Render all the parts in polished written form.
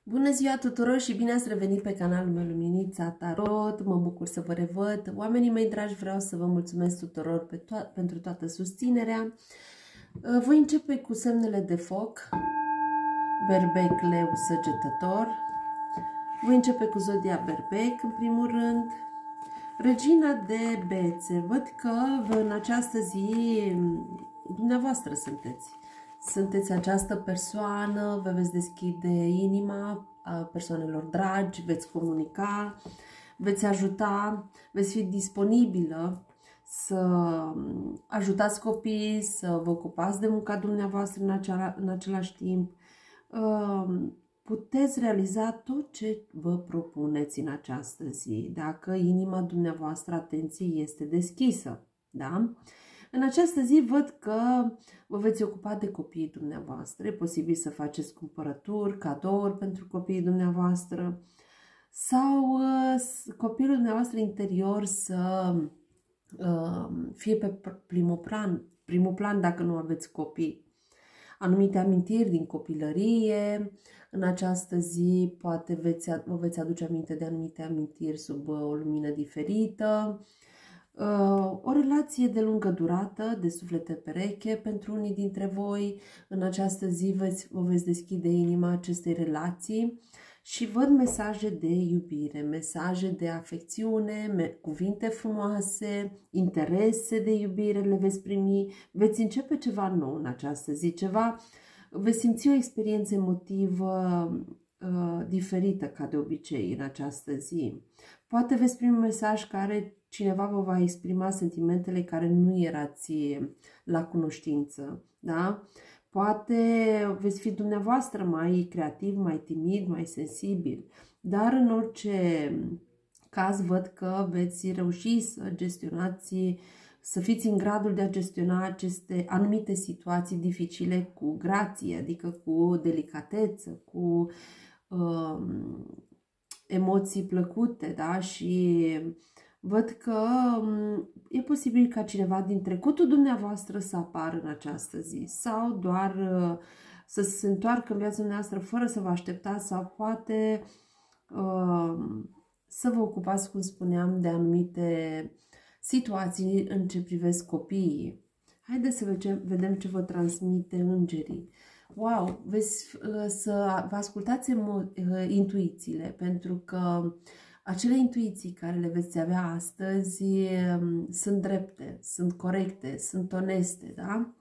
Bună ziua tuturor și bine ați revenit pe canalul meu Luminița Tarot. Mă bucur să vă revăd. Oamenii mei dragi, vreau să vă mulțumesc tuturor pentru toată susținerea. Voi începe cu semnele de foc. Berbec, leu, săgetător. Voi începe cu zodia berbec în primul rând. Regina de bețe. Văd că în această zi dumneavoastră sunteți. Sunteți această persoană, vă veți deschide inima a persoanelor dragi, veți comunica, veți ajuta, veți fi disponibilă să ajutați copiii, să vă ocupați de munca dumneavoastră în același timp. Puteți realiza tot ce vă propuneți în această zi, dacă inima dumneavoastră, atenție, este deschisă, da? În această zi văd că vă veți ocupa de copiii dumneavoastră. E posibil să faceți cumpărături, cadouri pentru copiii dumneavoastră sau copilul dumneavoastră interior să fie pe primul plan dacă nu aveți copii. Anumite amintiri din copilărie. În această zi poate vă veți aduce aminte de anumite amintiri sub o lumină diferită. O relație de lungă durată, de suflete pereche pentru unii dintre voi. În această zi vă veți deschide inima acestei relații și văd mesaje de iubire, mesaje de afecțiune, cuvinte frumoase, interese de iubire le veți primi. Veți începe ceva nou în această zi, veți simți o experiență emotivă diferită ca de obicei în această zi. Poate veți primi un mesaj care cineva vă va exprima sentimentele care nu erați la cunoștință, da? Poate veți fi dumneavoastră mai creativ, mai timid, mai sensibil, dar în orice caz văd că veți reuși să gestionați, să fiți în gradul de a gestiona aceste anumite situații dificile cu grație, adică cu delicatețe, cu emoții plăcute, da? Și văd că e posibil ca cineva din trecutul dumneavoastră să apară în această zi sau doar să se întoarcă în viața dumneavoastră fără să vă așteptați sau poate să vă ocupați, cum spuneam, de anumite situații în ce privesc copiii. Haideți să vedem ce vă transmite îngerii. Wow, să vă ascultați intuițiile, pentru că acele intuiții care le veți avea astăzi sunt drepte, sunt corecte, sunt oneste, da?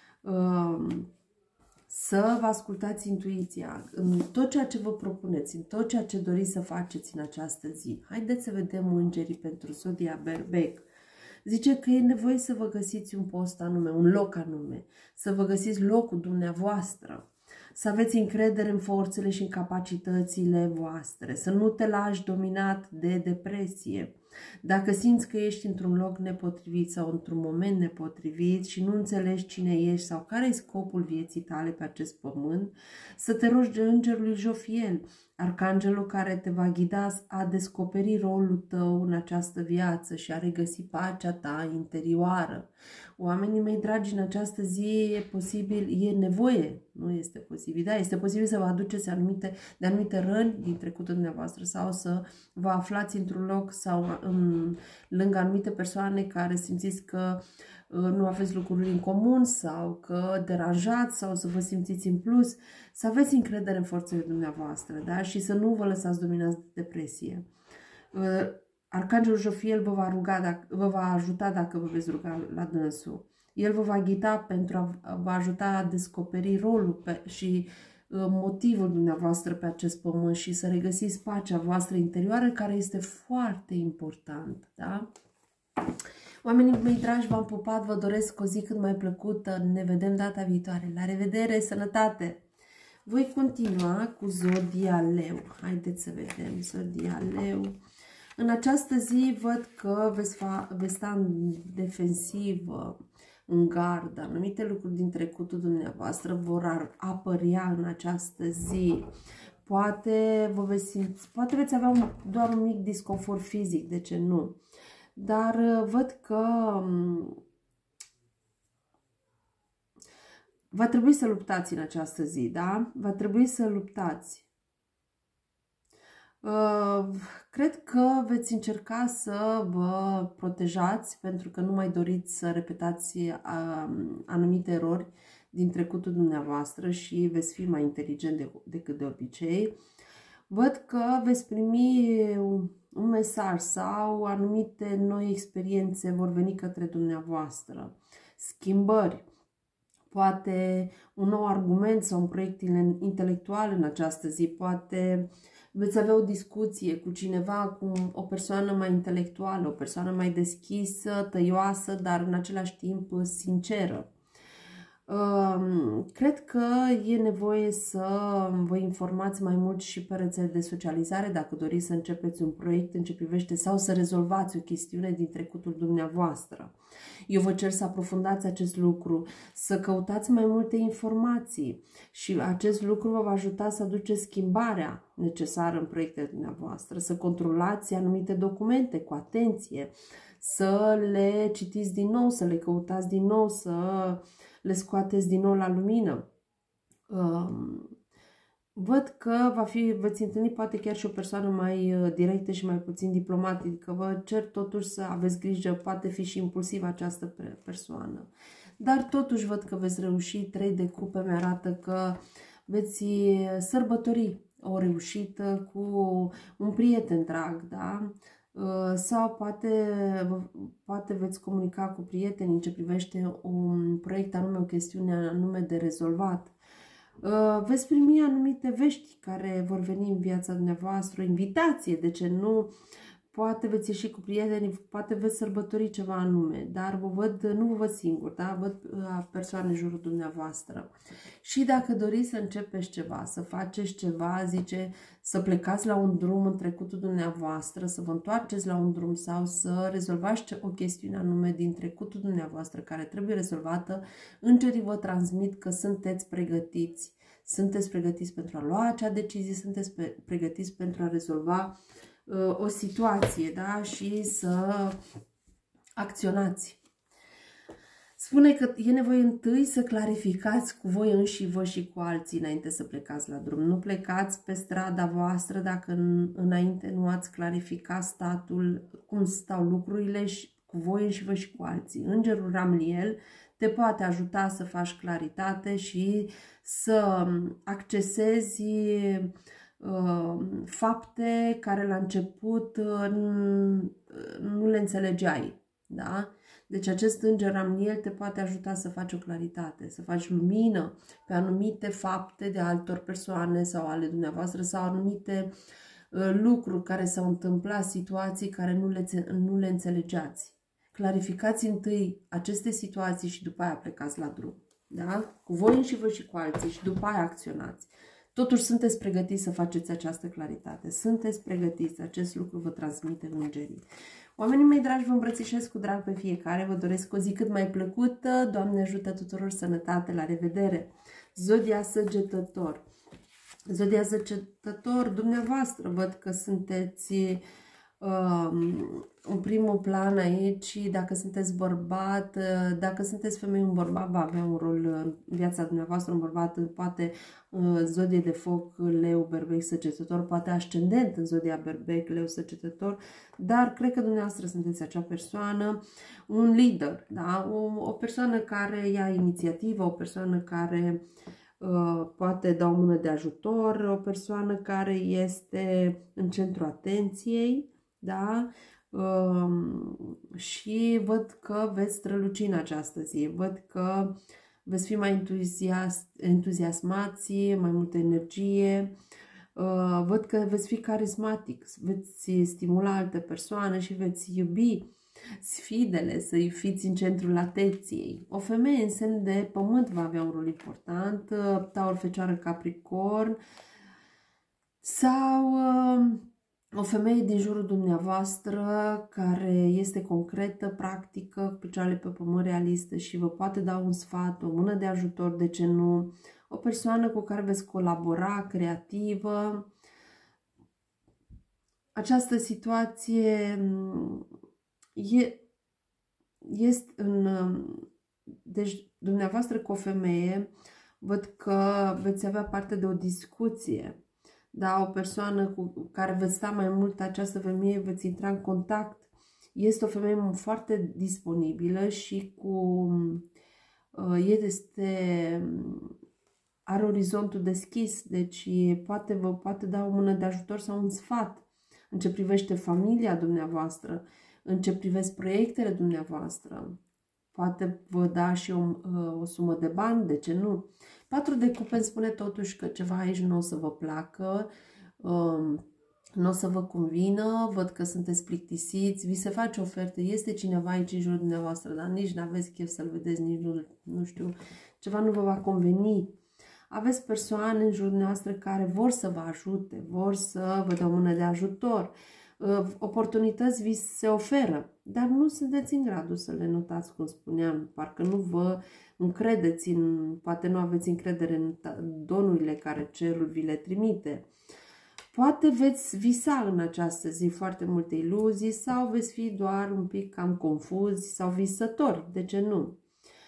Să vă ascultați intuiția în tot ceea ce vă propuneți, în tot ceea ce doriți să faceți în această zi. Haideți să vedem îngerii pentru zodia berbec. Zice că e nevoie să vă găsiți un post anume, un loc anume, să vă găsiți locul dumneavoastră, să aveți încredere în forțele și în capacitățile voastre, să nu te lași dominat de depresie. Dacă simți că ești într-un loc nepotrivit sau într-un moment nepotrivit și nu înțelegi cine ești sau care e scopul vieții tale pe acest pământ, să te rogi de îngerul Jofiel, arcangelul care te va ghida a descoperi rolul tău în această viață și a regăsi pacea ta interioară. Oamenii mei dragi, în această zi e posibil, e nevoie, nu este posibil, da, este posibil să vă aduceți de anumite răni din trecutul dumneavoastră sau să vă aflați într-un loc sau lângă anumite persoane care simțiți că nu aveți lucruri în comun sau că deranjați sau să vă simțiți în plus, să aveți încredere în forțele dumneavoastră, da? Și să nu vă lăsați dominați de depresie. Arcangelul Jofiel vă va ajuta dacă vă veți ruga la dânsul. El vă va ghida pentru a vă ajuta a descoperi rolul și motivul dumneavoastră pe acest pământ și să regăsiți pacea voastră interioară, care este foarte important, da? Oamenii mei dragi, v-am pupat, vă doresc o zi cât mai plăcută, ne vedem data viitoare. La revedere, sănătate! Voi continua cu zodia leu. Haideți să vedem zodia leu. În această zi văd că veți sta în defensivă, în gardă. Anumite lucruri din trecutul dumneavoastră vor apărea în această zi. Poate veți avea doar un mic disconfort fizic, de ce nu? Dar văd că va trebui să luptați în această zi, da? Va trebui să luptați. Cred că veți încerca să vă protejați pentru că nu mai doriți să repetați anumite erori din trecutul dumneavoastră și veți fi mai inteligent decât de obicei. Văd că veți primi un mesaj sau anumite noi experiențe vor veni către dumneavoastră. Schimbări, poate un nou argument sau un proiect intelectual în această zi, poate veți avea o discuție cu cineva, cu o persoană mai intelectuală, o persoană mai deschisă, tăioasă, dar în același timp sinceră. Cred că e nevoie să vă informați mai mult și pe rețele de socializare dacă doriți să începeți un proiect în ce privește sau să rezolvați o chestiune din trecutul dumneavoastră. Eu vă cer să aprofundați acest lucru, să căutați mai multe informații și acest lucru vă va ajuta să aduceți schimbarea necesară în proiectele dumneavoastră, să controlați anumite documente cu atenție, să le citiți din nou, să le căutați din nou, să le scoateți din nou la lumină. Văd că veți întâlni poate chiar și o persoană mai directă și mai puțin diplomatică. Vă cer totuși să aveți grijă, poate fi și impulsivă această persoană. Dar totuși văd că veți reuși. 3 de cupe mi-arată că veți sărbători o reușită cu un prieten drag, da? Sau poate veți comunica cu prieteni în ce privește un proiect anume, o chestiune anume de rezolvat. Veți primi anumite vești care vor veni în viața dumneavoastră, o invitație, de ce nu? Poate veți ieși cu prietenii, poate veți sărbători ceva anume, dar nu vă văd singur, da? Văd persoane în jurul dumneavoastră. Și dacă doriți să începeți ceva, să faceți ceva, zice, să plecați la un drum în trecutul dumneavoastră, să vă întoarceți la un drum sau să rezolvați o chestiune anume din trecutul dumneavoastră care trebuie rezolvată, îngerii vă transmit că sunteți pregătiți. Sunteți pregătiți pentru a lua acea decizie, sunteți pregătiți pentru a rezolva o situație, da? Și să acționați. Spune că e nevoie întâi să clarificați cu voi înși vă și cu alții înainte să plecați la drum. Nu plecați pe strada voastră dacă înainte nu ați clarificat statul, cum stau lucrurile și cu voi înși vă și cu alții. Îngerul Ramliel te poate ajuta să faci claritate și să accesezi fapte care la început nu le înțelegeai, da? Deci acest înger Ramliel te poate ajuta să faci o claritate, să faci lumină pe anumite fapte de altor persoane sau ale dumneavoastră sau anumite lucruri care s-au întâmplat, situații care nu le înțelegeați. Clarificați întâi aceste situații și după aia plecați la drum, da? Cu voi înși vă și cu alții și după aia acționați. Totuși sunteți pregătiți să faceți această claritate. Sunteți pregătiți. Acest lucru vă transmite îngerii. Oamenii mei dragi, vă îmbrățișez cu drag pe fiecare. Vă doresc o zi cât mai plăcută. Doamne ajută tuturor, sănătate, la revedere. Zodia Săgetător. Zodia Săgetător, dumneavoastră, văd că sunteți în primul plan aici. Dacă sunteți bărbat, dacă sunteți femei, un bărbat va avea un rol în viața dumneavoastră, un bărbat poate zodie de foc, leu, berbec, săgetător, poate ascendent în zodia berbec, leu, săgetător, dar cred că dumneavoastră sunteți acea persoană, un lider, da? O persoană care ia inițiativă, o persoană care poate da o mână de ajutor, o persoană care este în centrul atenției, da? Și văd că veți străluci în această zi, văd că veți fi mai entuziasmați, mai multă energie, văd că veți fi carismatic, veți stimula alte persoane și veți iubi sfidele, să fiți în centrul atenției. O femeie în semn de pământ va avea un rol important, Taur, Fecioară, Capricorn, sau o femeie din jurul dumneavoastră care este concretă, practică, cu picioarele pe pământ, realistă și vă poate da un sfat, o mână de ajutor, de ce nu, o persoană cu care veți colabora, creativă. Această situație este deci dumneavoastră cu o femeie, văd că veți avea parte de o discuție, da, o persoană cu care veți sta mai mult, această femeie, veți intra în contact. Este o femeie foarte disponibilă și are orizontul deschis, deci vă poate da o mână de ajutor sau un sfat în ce privește familia dumneavoastră, în ce privește proiectele dumneavoastră. Poate vă da și o sumă de bani, de ce nu? 4 de cupe îmi spune totuși că ceva aici nu o să vă placă, nu o să vă convină, văd că sunteți plictisiți, vi se face oferte, este cineva aici în jurul dumneavoastră, dar nici nu aveți chef să-l vedeți, nici nu știu, ceva nu vă va conveni. Aveți persoane în jurul dumneavoastră care vor să vă ajute, vor să vă dea o mână de ajutor, oportunități vi se oferă, dar nu sunteți în gradul să le notați, cum spuneam, parcă nu vă încredeți poate nu aveți încredere în donurile care cerul vi le trimite. Poate veți visa în această zi foarte multe iluzii sau veți fi doar un pic cam confuzi sau visători, de ce nu?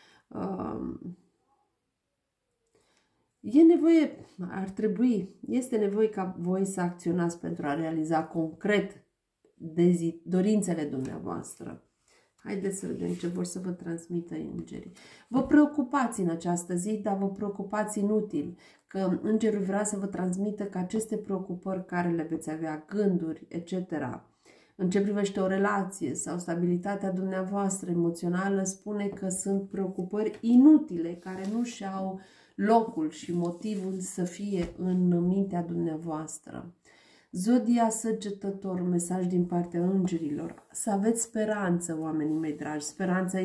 Este nevoie ca voi să acționați pentru a realiza concret dorințele dumneavoastră. Haideți să vedem ce vor să vă transmită îngerii. Vă preocupați în această zi, dar vă preocupați inutil, că îngerul vrea să vă transmită că aceste preocupări care le veți avea, gânduri, etc., în ce privește o relație sau stabilitatea dumneavoastră emoțională, spune că sunt preocupări inutile, care nu și-au locul și motivul să fie în mintea dumneavoastră. Zodia Săgetător, mesaj din partea îngerilor. Să aveți speranță, oamenii mei dragi. Speranța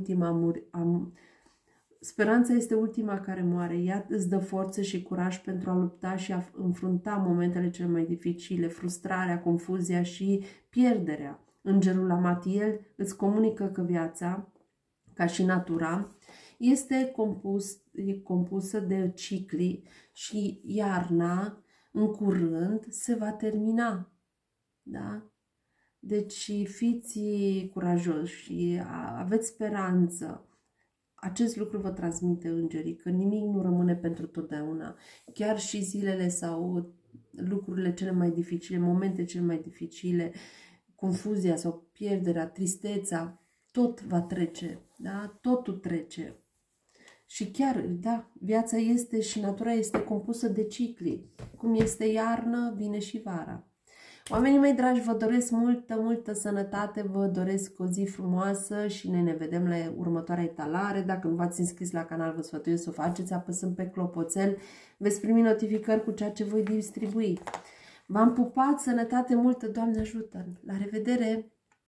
este ultima care moare. Ea îți dă forță și curaj pentru a lupta și a înfrunta momentele cele mai dificile, frustrarea, confuzia și pierderea. Îngerul Amatiel îți comunică că viața, ca și natura, este compusă de cicli și iarna, în curând, se va termina. Da? Deci fiți curajoși și aveți speranță. Acest lucru vă transmite îngerii, că nimic nu rămâne pentru totdeauna. Chiar și zilele sau lucrurile cele mai dificile, momente cele mai dificile, confuzia sau pierderea, tristețea, tot va trece. Da? Totul trece. Și chiar, da, viața este și natura este compusă de cicli. Cum este iarnă, vine și vara. Oamenii mei dragi, vă doresc multă sănătate, vă doresc o zi frumoasă și ne vedem la următoarea etalare. Dacă nu v-ați înscris la canal, vă sfătuiesc să o faceți apăsând pe clopoțel. Veți primi notificări cu ceea ce voi distribui. V-am pupat, sănătate multă, Doamne ajută! La revedere!